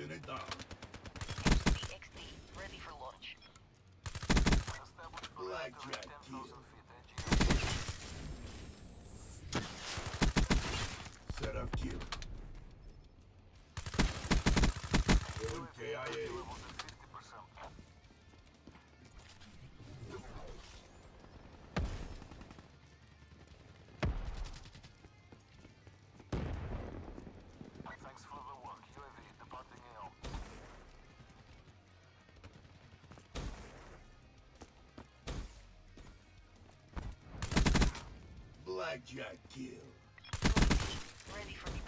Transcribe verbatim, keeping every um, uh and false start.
Unit down. X D, ready for launch. Blackjack kill. Set up kill. Going K I A. Thanks for the work. U A V departing A O. Blackjack kill. Ready for